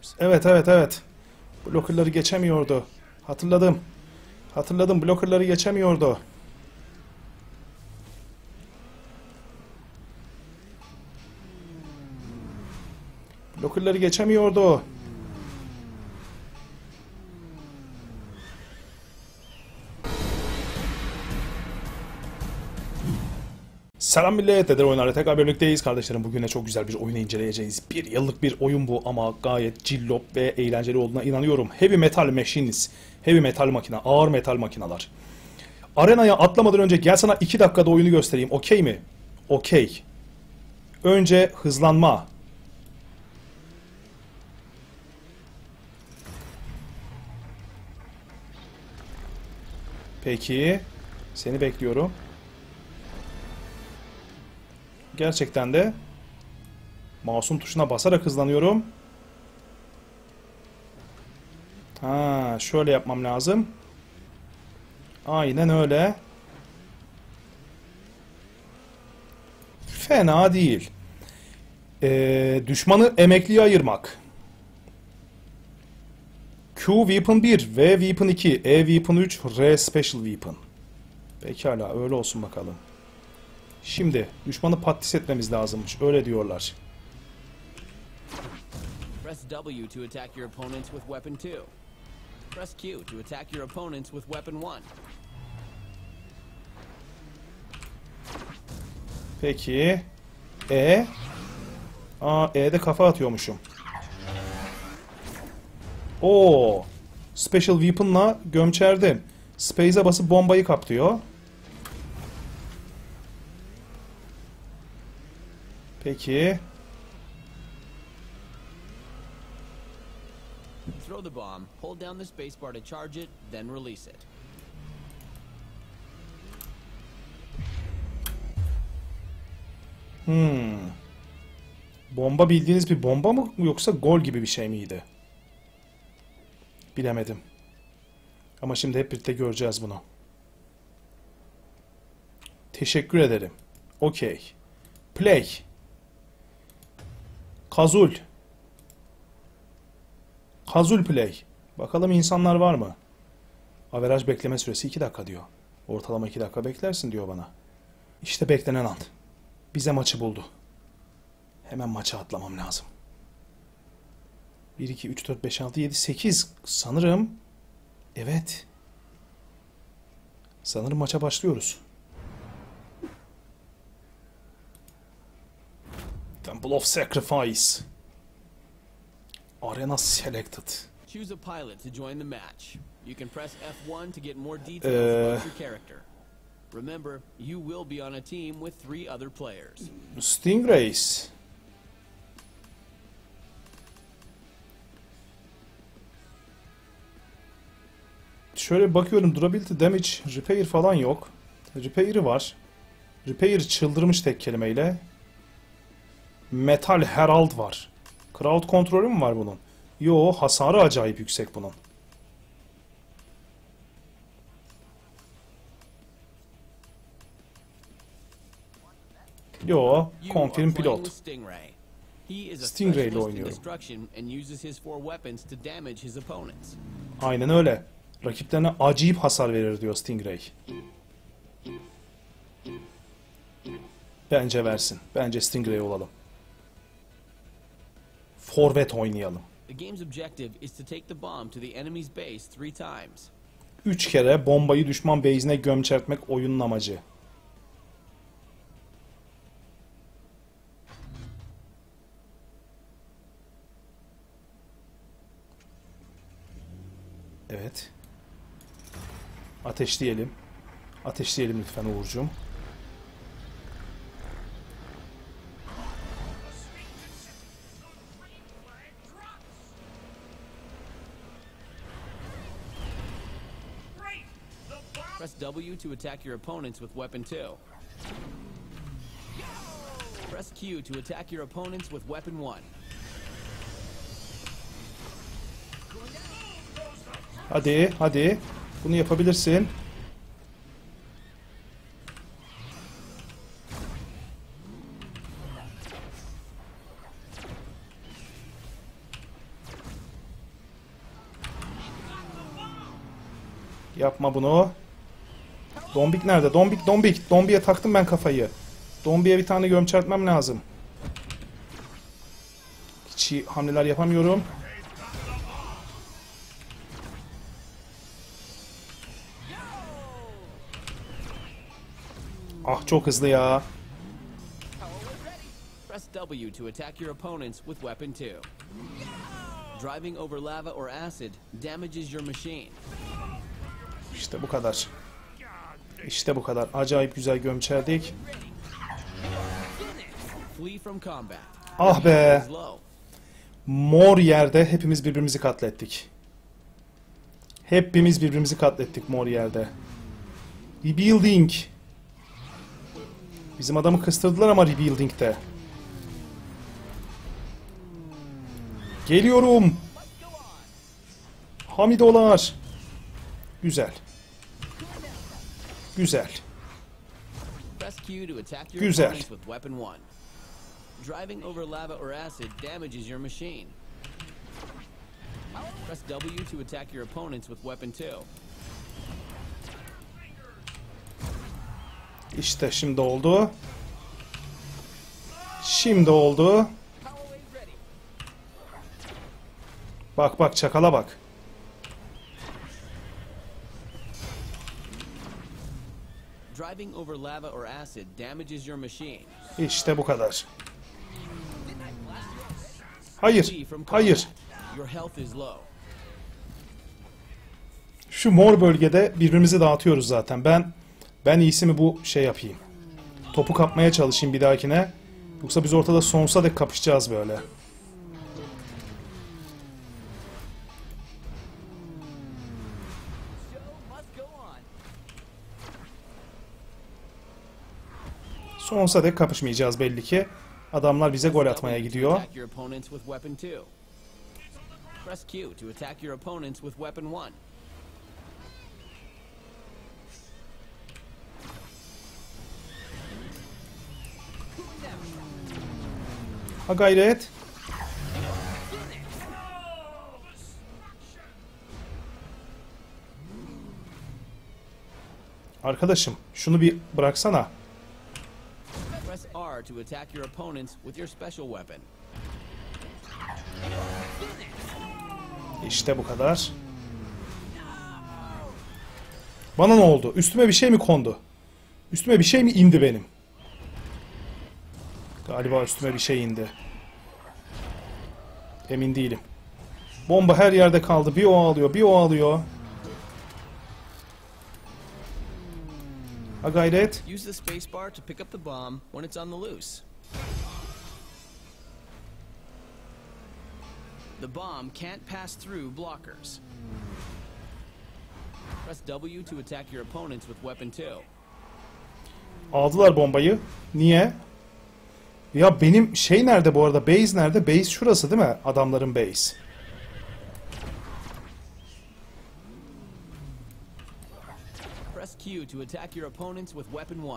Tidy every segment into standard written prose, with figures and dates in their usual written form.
Evet, evet, evet. Blocker'ları geçemiyordu. Hatırladım. Hatırladım, blocker'ları geçemiyordu. Blocker'ları geçemiyordu. Selam millet, Eder Oyunlar'la tekrar birlikteyiz kardeşlerim. Bugün de çok güzel bir oyunu inceleyeceğiz. Bir yıllık bir oyun bu ama gayet cillop ve eğlenceli olduğuna inanıyorum. Heavy Metal Machines, Heavy Metal makine, ağır metal makineler. Arenaya atlamadan önce gel sana 2 dakikada oyunu göstereyim, okey mi? Okey. Önce hızlanma. Peki, seni bekliyorum. Gerçekten de mouse'un tuşuna basarak hızlanıyorum. Ha, şöyle yapmam lazım. Aynen öyle. Fena değil. Düşmanı emekliye ayırmak. Q Weapon 1, V Weapon 2, E Weapon 3, R Special Weapon. Pekala, öyle olsun bakalım. Şimdi düşmanı patates etmemiz lazımmış. Öyle diyorlar. Press W to attack your opponents with weapon 2. Press Q to attack your opponents with weapon 1. Peki. E. E'de kafa atıyormuşum. Oo. Special Weapon'la gömçerdim. Space'e basıp bombayı kaptıyor. Peki. Throw the bomb, hold down the spacebar to charge it, then release it. Bomba bildiğiniz bir bomba mı yoksa gol gibi bir şey miydi? Bilemedim. Ama şimdi hep birlikte göreceğiz bunu. Teşekkür ederim. Okey. Play. Kazul. Kazul play. Bakalım insanlar var mı? Averaj bekleme süresi 2 dakika diyor. Ortalama 2 dakika beklersin diyor bana. İşte beklenen an. Bize maçı buldu. Hemen maça atlamam lazım. 1, 2, 3, 4, 5, 6, 7, 8 sanırım. Evet. Sanırım maça başlıyoruz. Temple of Sacrifice. Arena selected. Choose a pilot to join the match. You can press F1 to get more details about your character. Remember, you will be on a team with 3 other players. Stingrays. Şöyle bakıyorum, durability, damage, repair falan yok. Repair'i var. Repair çıldırmış tek kelimeyle. Metal Herald var. Crowd kontrolü mü var bunun? Yo, hasarı acayip yüksek bunun. Yo, confirm pilot. Stingray ile oynuyorum. Aynen öyle. Rakiplerine acayip hasar verir diyor Stingray. Bence versin. Bence Stingray olalım. Forvet oynayalım. 3 kere bombayı düşman base'ine gömçertmek oyunun amacı. Evet. Ateşleyelim. Ateşleyelim lütfen Uğurcuğum. Press W to attack your opponents with weapon 2. Press Q to attack your opponents with weapon 1. Hadi, hadi. Bunu yapabilirsin. Yapma bunu. Dombik nerede? Dombik, Dombik. Dombik'e taktım ben kafayı. Dombik'e bir tane gömçertmem lazım. Hiç iyi hamleler yapamıyorum. Ah çok hızlı ya. Press W to attack your opponents with weapon 2. Driving over lava or acid damages your machine. İşte bu kadar. İşte bu kadar. Acayip güzel gömçerdik. Flee from combat. Ah be. Is low. Mor yerde hepimiz birbirimizi katlettik. Hepimiz birbirimizi katlettik mor yerde. Rebuilding. Bizim adamı kıstırdılar ama rebuilding'de. Geliyorum. Hamidolar. Güzel. Güzel. Press Q to attack your Güzel. opponents with weapon 1. Driving over lava or acid damages your machine. Press W to attack your opponents with weapon 2. İşte şimdi oldu. Şimdi oldu. Bak bak çakala bak. Driving over lava or acid damages your machine. İşte bu kadar. Hayır. Flee from Hayır. combat. Your health is low. Şu mor bölgede birbirimizi dağıtıyoruz zaten. Ben iyisi mi bu şey yapayım. Topu kapmaya çalışayım bir dahakine. Yoksa biz ortada sonsuza dek kapışacağız böyle. Sonsuza dek kapışmayacağız belli ki. Adamlar bize gol atmaya gidiyor. Attack your opponents with weapon 2. Press Q to attack your opponents with weapon 1. Ha gayret. Arkadaşım şunu bir bıraksana. Press R to attack your opponents with your special weapon. İşte bu kadar. Bana ne oldu? Üstüme bir şey mi kondu? Üstüme bir şey mi indi benim? Galiba üstüme bir şey indi. Emin değilim. Bomba her yerde kaldı. Bir o alıyor, bir o alıyor. Ha gayret. Use the spacebar to pick up the bomb when it's on the loose. The bomb can't pass through blockers. Press W to attack your opponents with weapon 2. Aldılar bombayı. Niye? Ya benim şey nerede bu arada? Base nerede? Base şurası değil mi? Adamların base. Press Q to attack your opponents with weapon 1.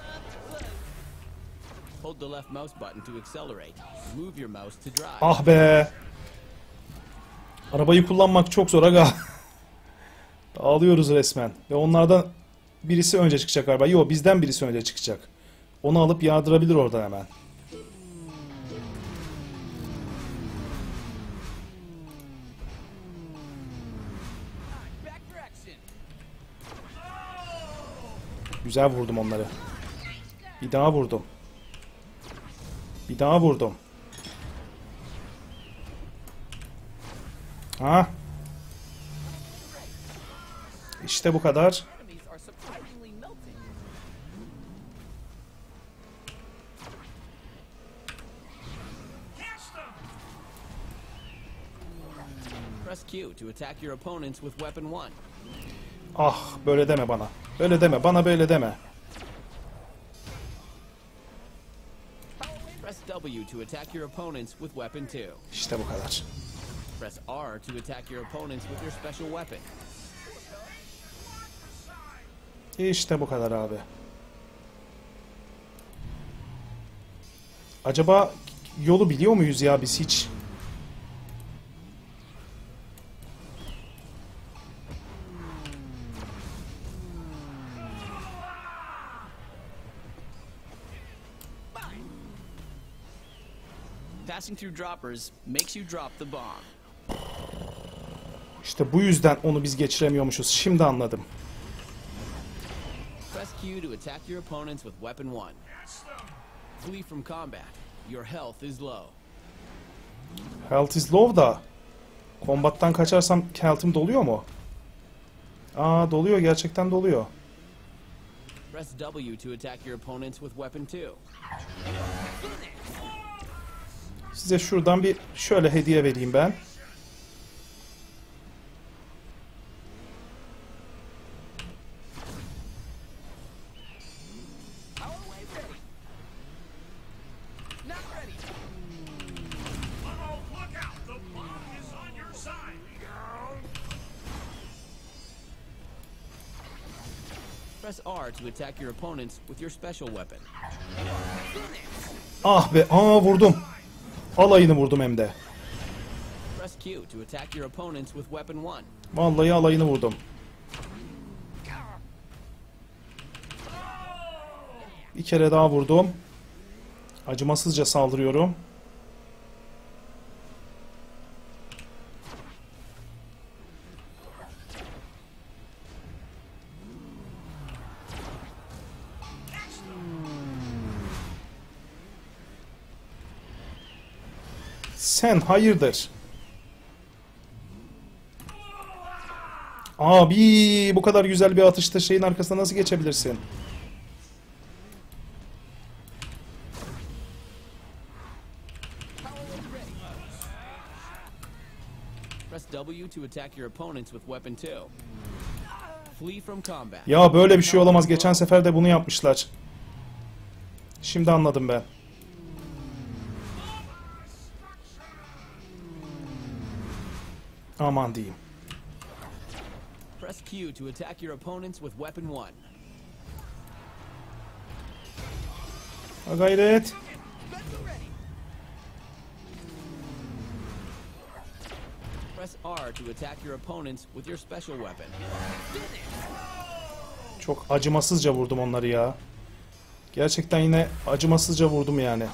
Hold the left mouse button to accelerate. Move your mouse to drive. Ah be. Arabayı kullanmak çok zor aga. Ağlıyoruz resmen. Ve onlardan birisi önce çıkacak galiba. Yo bizden birisi önce çıkacak. Onu alıp yağdırabilir oradan hemen. Güzel vurdum onları. Bir daha vurdum. Bir daha vurdum. Ha? İşte bu kadar. Press Q to attack your opponents with weapon 1. Ah böyle deme bana. Böyle deme. Bana böyle deme. Press W to attack your opponents with weapon 2. İşte bu kadar. Press R to attack your opponents with your special weapon. İşte bu kadar abi. Acaba yolu biliyor muyuz ya biz hiç? Passing through droppers makes you drop the bomb. İşte bu yüzden onu biz geçiremiyormuşuz. Şimdi anladım. Press Q to attack your opponents with weapon 1. Flee from combat. Your health is low. Health is low da. Kombattan kaçarsam health'im doluyor mu? Aa, doluyor. Gerçekten doluyor. Press W to attack your opponents with weapon 2. Size şuradan bir şöyle hediye vereyim ben. Press R to attack your opponents with your special weapon. Ah be, vurdum. Alayını vurdum hem de. Press Q to attack your opponents with weapon 1. Vallahi alayını vurdum. Bir kere daha vurdum. Acımasızca saldırıyorum. Sen hayırdır? Abi, bu kadar güzel bir atışta şeyin arkasına nasıl geçebilirsin? Press W to attack your opponents with weapon 2. Flee from combat. Ya böyle bir şey olamaz. Geçen sefer de bunu yapmışlar. Şimdi anladım ben. Aman diyeyim. Press Q to attack your opponents with weapon 1. Ha gayret. Press R to attack your opponents with your special weapon. Çok acımasızca vurdum onları ya. Gerçekten yine acımasızca vurdum yani.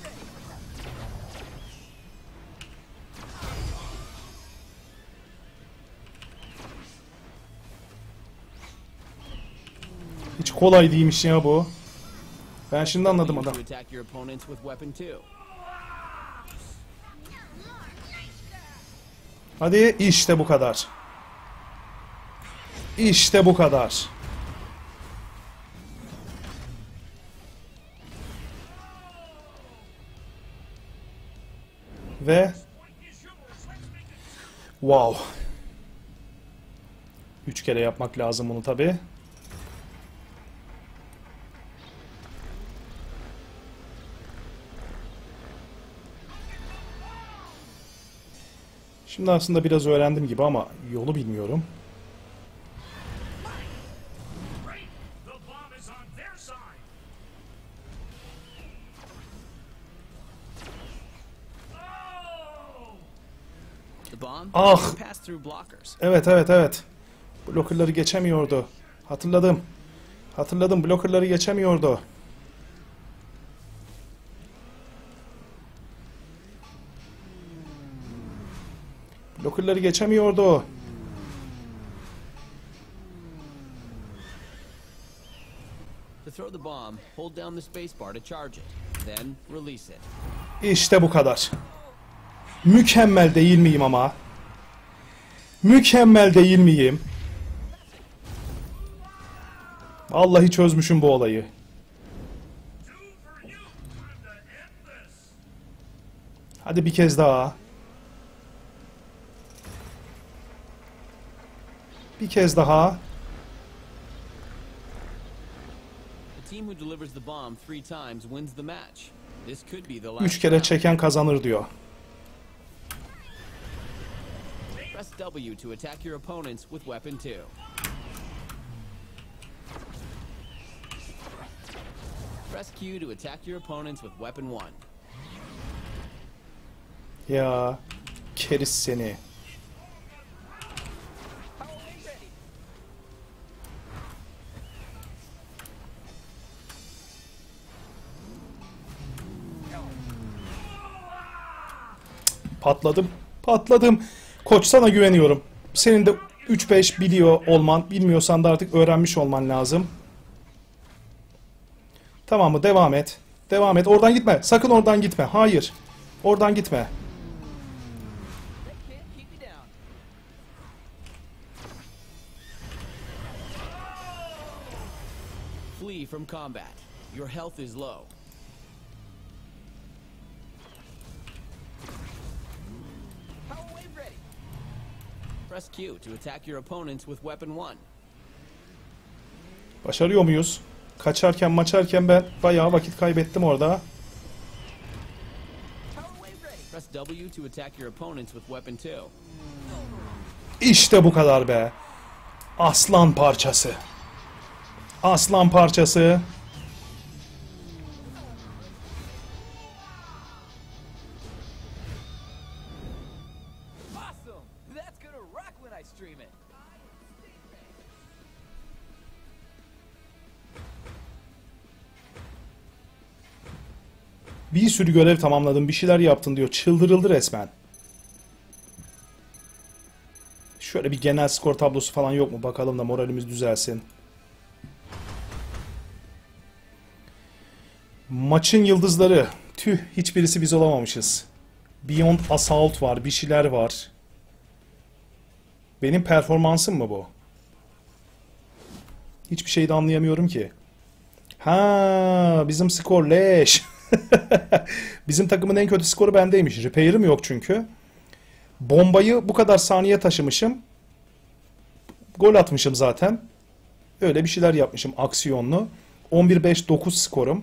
Hiç kolay değilmiş ya bu. Ben şimdi anladım adam. To attack your opponents with weapon 2. Hadi, işte bu kadar. İşte bu kadar. Ve wow. 3 kere yapmak lazım bunu tabi. Şimdi aslında biraz öğrendim gibi ama yolu bilmiyorum. Ah! Evet. Blocker'ları geçemiyordu. Hatırladım. Blocker'ları geçemiyordu. Blocker'ları geçemiyordu. İşte bu kadar. Mükemmel değil miyim ama? Mükemmel değil miyim? Vallahi çözmüşüm bu olayı. Hadi bir kez daha. Bir kez daha. 3 kere çeken kazanır diyor. Press W to attack your opponents with weapon 2. Press Q to attack your opponents with weapon 1. Ya keriz seni. Patladım. Patladım. Koç sana güveniyorum. Senin de 3-5 biliyor olman, bilmiyorsan da artık öğrenmiş olman lazım. Tamam mı? Devam et. Devam et. Oradan gitme. Sakın oradan gitme. Hayır. Oradan gitme. Flee from combat. Your health is low. Press Q to attack your opponents with weapon 1. Başarıyor muyuz? Kaçarken maçarken ben bayağı vakit kaybettim orada. Press W to attack your opponents with weapon 2. İşte bu kadar be. Aslan parçası. Aslan parçası. Awesome! That's gonna rock when I stream it. Bir sürü görev tamamladın, bir şeyler yaptın diyor. Çıldırıldı resmen. Şöyle bir genel skor tablosu falan yok mu? Bakalım da moralimiz düzelsin. Maçın yıldızları. Tüh, hiçbirisi biz olamamışız. Beyond Assault var, bir şeyler var. Benim performansım mı bu? Hiçbir şey de anlayamıyorum ki. Ha, bizim skor leş. Bizim takımın en kötü skoru bendeymiş. Repair'ım yok çünkü. Bombayı bu kadar saniye taşımışım. Gol atmışım zaten. Öyle bir şeyler yapmışım aksiyonlu. 11-5-9 skorum.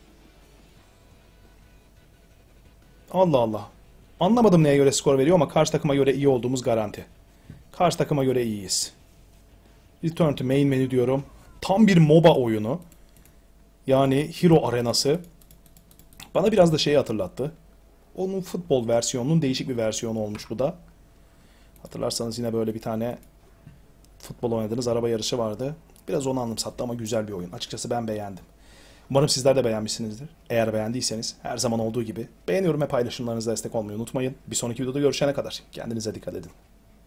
Allah Allah. Anlamadım neye göre skor veriyor ama karşı takıma göre iyi olduğumuz garanti. Karşı takıma göre iyiyiz. Return to main menü diyorum. Tam bir MOBA oyunu. Yani Hero Arenası. Bana biraz da şeyi hatırlattı. Onun futbol versiyonunun değişik bir versiyonu olmuş bu da. Hatırlarsanız yine böyle bir tane futbol oynadığınız araba yarışı vardı. Biraz onu anımsattı ama güzel bir oyun. Açıkçası ben beğendim. Umarım sizler de beğenmişsinizdir. Eğer beğendiyseniz her zaman olduğu gibi beğeniyorum ve paylaşımlarınızla destek olmayı unutmayın. Bir sonraki videoda görüşene kadar kendinize dikkat edin.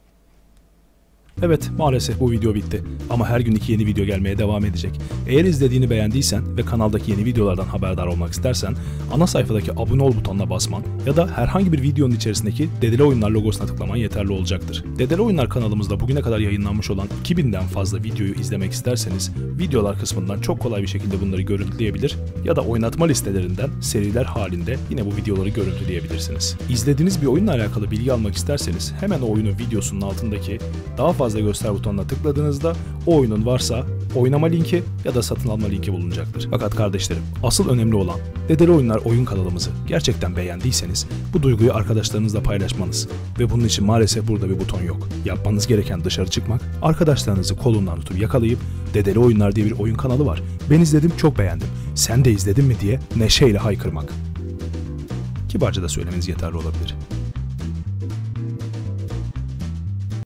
Evet, maalesef bu video bitti. Ama her gün 2 yeni video gelmeye devam edecek. Eğer izlediğini beğendiysen ve kanaldaki yeni videolardan haberdar olmak istersen ana sayfadaki abone ol butonuna basman ya da herhangi bir videonun içerisindeki Dedele Oyunlar logosuna tıklaman yeterli olacaktır. Dedele Oyunlar kanalımızda bugüne kadar yayınlanmış olan 2000'den fazla videoyu izlemek isterseniz videolar kısmından çok kolay bir şekilde bunları görüntüleyebilir ya da oynatma listelerinden seriler halinde yine bu videoları görüntüleyebilirsiniz. İzlediğiniz bir oyunla alakalı bilgi almak isterseniz hemen o oyunun videosunun altındaki daha fazla göster butonuna tıkladığınızda o oyunun varsa oynama linki ya da satın alma linki bulunacaktır. Fakat kardeşlerim, asıl önemli olan Dedele Oyunlar oyun kanalımızı gerçekten beğendiyseniz bu duyguyu arkadaşlarınızla paylaşmanız ve bunun için maalesef burada bir buton yok. Yapmanız gereken dışarı çıkmak, arkadaşlarınızı kolundan tutup yakalayıp Dedele Oyunlar diye bir oyun kanalı var. Ben izledim, çok beğendim. Sen de izledin mi diye neşeyle haykırmak. Kibarca da söylemeniz yeterli olabilir.